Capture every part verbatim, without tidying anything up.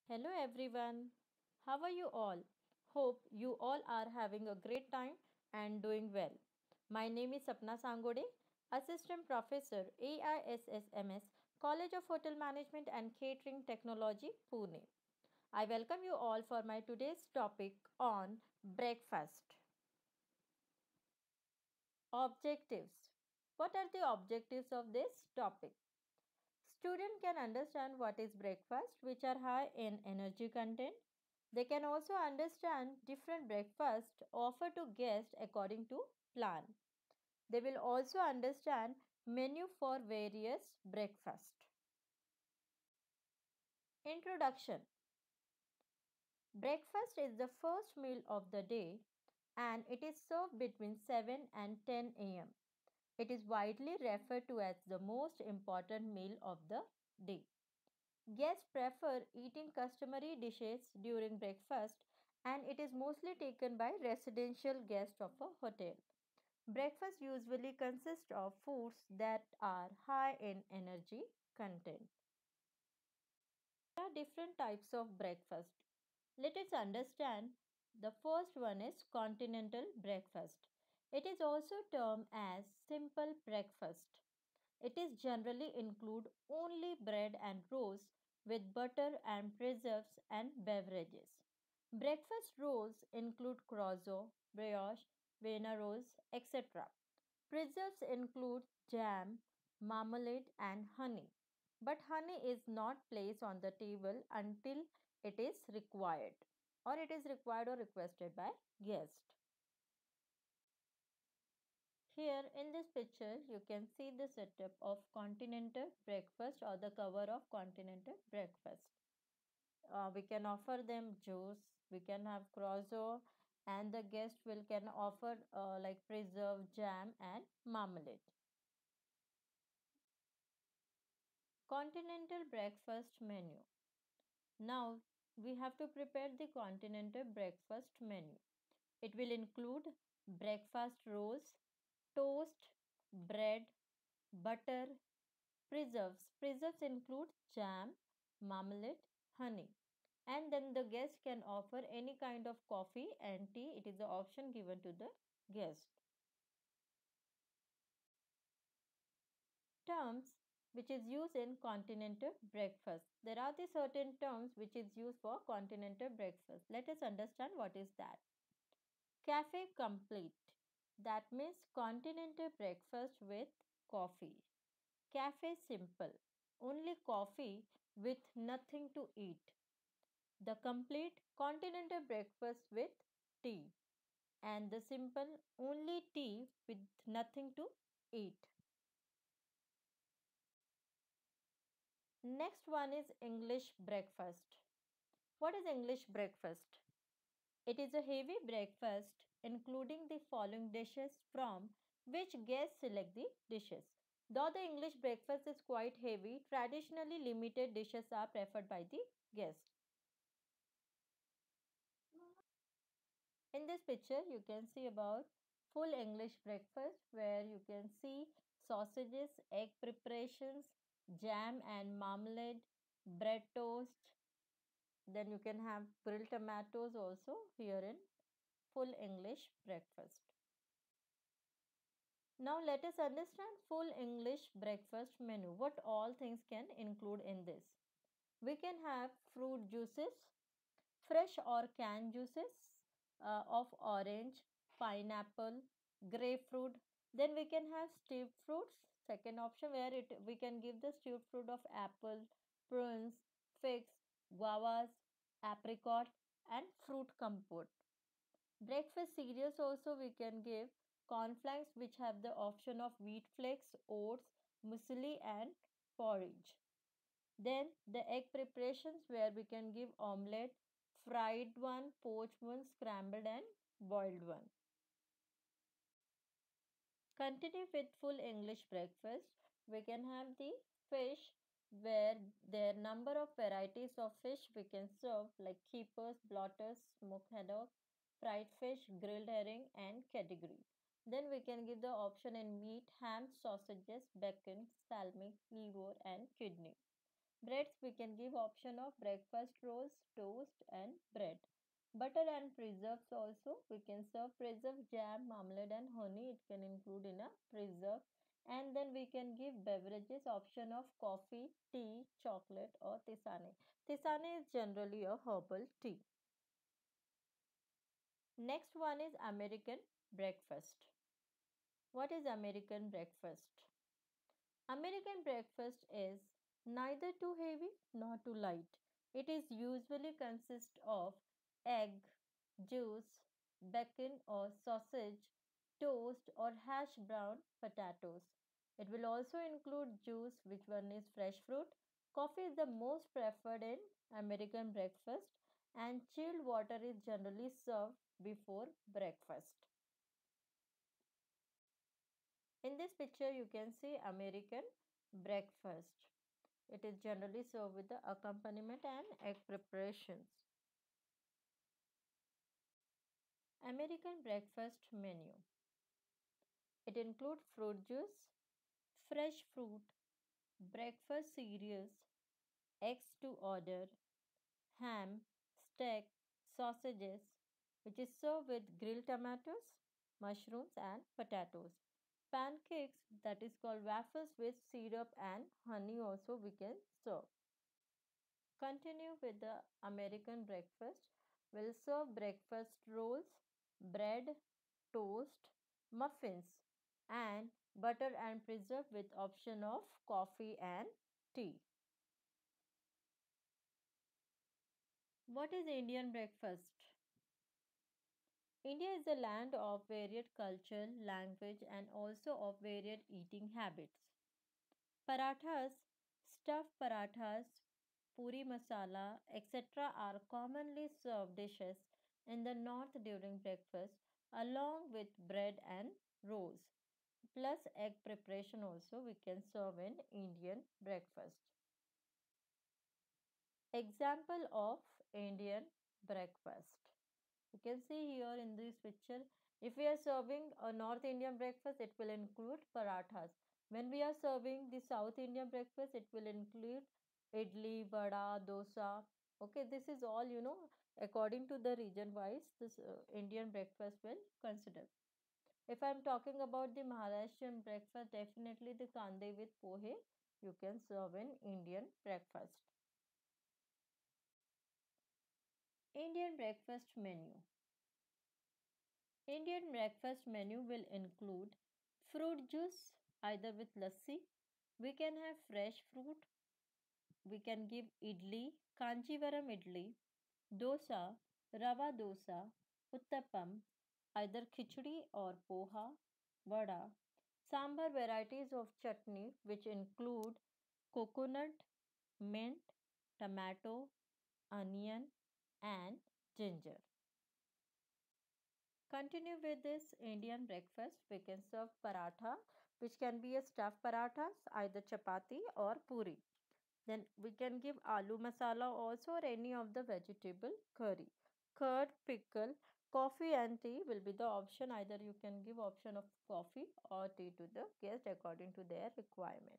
Hello everyone. How are you all? Hope you all are having a great time and doing well. My name is Sapna Sangode, Assistant Professor, A I S S M S, College of Hotel Management and Catering Technology, Pune. I welcome you all for my today's topic on breakfast. Objectives. What are the objectives of this topic? Student can understand what is breakfast, which are high in energy content. They can also understand different breakfast offered to guests according to plan. They will also understand menu for various breakfast. Introduction. Breakfast is the first meal of the day and it is served between seven and ten a m. It is widely referred to as the most important meal of the day. Guests prefer eating customary dishes during breakfast and it is mostly taken by residential guests of a hotel. Breakfast usually consists of foods that are high in energy content. There are different types of breakfast. Let us understand the first one is continental breakfast. It is also termed as simple breakfast. It is generally include only bread and rolls with butter and preserves and beverages. Breakfast rolls include croissant, brioche, Vienna rolls, et cetera. Preserves include jam, marmalade, and honey. But honey is not placed on the table until it is required or it is required or requested by guest. Here in this picture, you can see the setup of continental breakfast or the cover of continental breakfast. Uh, we can offer them juice, we can have croissant, and the guest will can offer uh, like preserve, jam, and marmalade. Continental breakfast menu. Now we have to prepare the continental breakfast menu. It will include breakfast rolls, toast, bread, butter, preserves. Preserves include jam, marmalade, honey. And then the guest can offer any kind of coffee and tea. It is the option given to the guest. Terms which is used in continental breakfast. There are the certain terms which is used for continental breakfast. Let us understand what is that. Cafe complete. That means continental breakfast with coffee. Cafe simple. Only coffee with nothing to eat. The complete continental breakfast with tea. And the simple only tea with nothing to eat. Next one is English breakfast. What is English breakfast? It is a heavy breakfast including the following dishes from which guests select the dishes. Though the English breakfast is quite heavy, traditionally limited dishes are preferred by the guests. In this picture, you can see about full English breakfast where you can see sausages, egg preparations, jam and marmalade, bread toast. Then you can have grilled tomatoes also here in full English breakfast. Now let us understand full English breakfast menu. What all things can include in this? We can have fruit juices, fresh or canned juices uh, of orange, pineapple, grapefruit. Then we can have stewed fruits. Second option where it we can give the stewed fruit of apple, prunes, figs, guavas, apricot, and fruit compote. Breakfast cereals also we can give cornflakes which have the option of wheat flakes, oats, muesli and porridge. Then the egg preparations where we can give omelette, fried one, poached one, scrambled and boiled one. Continue with full English breakfast. We can have the fish where there are number of varieties of fish we can serve like keepers, blotters, smoked haddock, fried fish, grilled herring and category. Then we can give the option in meat, ham, sausages, bacon, salmi, liver and kidney. Breads, we can give option of breakfast rolls, toast and bread. Butter and preserves also, we can serve preserve, jam, marmalade and honey. It can include in a preserve. And then we can give beverages option of coffee, tea, chocolate or tisane. Tisane is generally a herbal tea. Next one is American breakfast. What is American breakfast? American breakfast is neither too heavy nor too light. It is usually consists of egg, juice, bacon or sausage, toast or hash brown potatoes. It will also include juice, which one is fresh fruit. Coffee is the most preferred in American breakfast, and chilled water is generally served before breakfast. In this picture, you can see American breakfast. It is generally served with the accompaniment and egg preparations. American breakfast menu. It includes fruit juice, fresh fruit, breakfast cereals, eggs to order, ham, steak, sausages, which is served with grilled tomatoes, mushrooms, and potatoes. Pancakes, that is called waffles with syrup and honey, also we can serve. Continue with the American breakfast. We'll serve breakfast rolls, bread, toast, muffins, and butter and preserve with option of coffee and tea. What is Indian breakfast? India is a land of varied culture, language, and also of varied eating habits. Parathas, stuffed parathas, puri masala, et cetera are commonly served dishes in the north during breakfast along with bread and rolls. Plus egg preparation also we can serve in Indian breakfast. Example of Indian breakfast. You can see here in this picture, if we are serving a North Indian breakfast, it will include parathas. When we are serving the South Indian breakfast, it will include idli, vada, dosa. Okay, this is all, you know, according to the region wise, this uh, Indian breakfast will consider. If I am talking about the Maharashtrian breakfast, definitely the kande with pohe you can serve in Indian breakfast. Indian breakfast menu. Indian breakfast menu will include fruit juice either with lassi. We can have fresh fruit. We can give idli, kanjivaram idli, dosa, rava dosa, uttapam, either khichdi or poha, vada, sambar varieties of chutney which include coconut, mint, tomato, onion and ginger. Continue with this Indian breakfast. We can serve paratha, which can be a stuffed parathas, either chapati or puri. Then we can give aloo masala also or any of the vegetable curry. Curd, pickle, coffee and tea will be the option. Either you can give option of coffee or tea to the guest according to their requirement.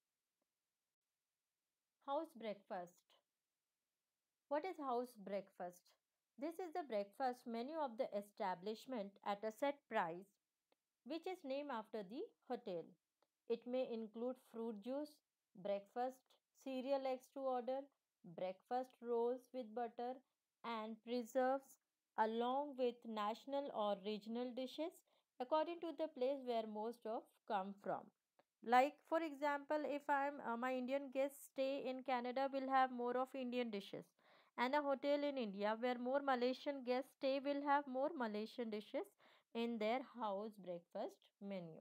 House breakfast. What is house breakfast? This is the breakfast menu of the establishment at a set price which is named after the hotel. It may include fruit juice, breakfast, cereal eggs to order, breakfast rolls with butter, and preserves, along with national or regional dishes according to the place where most of come from. Like for example, if I'm uh, my Indian guests stay in Canada, will have more of Indian dishes, and a hotel in India where more Malaysian guests stay will have more Malaysian dishes in their house breakfast menu.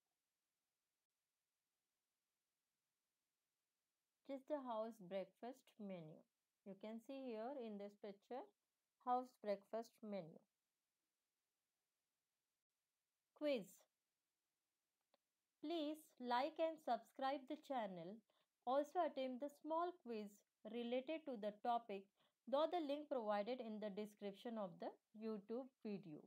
It is the house breakfast menu. You can see here in this picture house breakfast menu. Quiz. Please like and subscribe the channel. Also attempt the small quiz related to the topic though the link provided in the description of the YouTube video.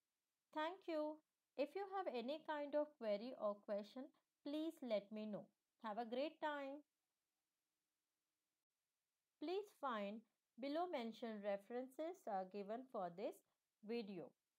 Thank you. If you have any kind of query or question, please let me know. Have a great time. Please find below mentioned references are given for this video.